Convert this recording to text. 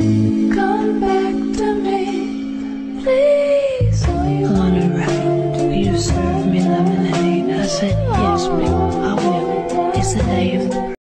Come back to me, please. On a ride, you serve me lemonade. I said